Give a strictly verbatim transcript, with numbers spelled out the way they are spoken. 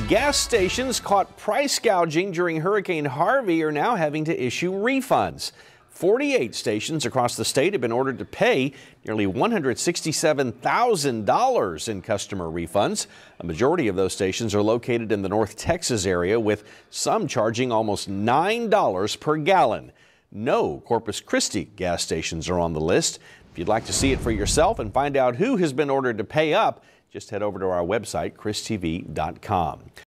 Gas stations caught price gouging during Hurricane Harvey are now having to issue refunds. forty-eight stations across the state have been ordered to pay nearly one hundred sixty-seven thousand dollars in customer refunds. A majority of those stations are located in the North Texas area, with some charging almost nine dollars per gallon. No Corpus Christi gas stations are on the list. If you'd like to see it for yourself and find out who has been ordered to pay up, just head over to our website, chris t v dot com.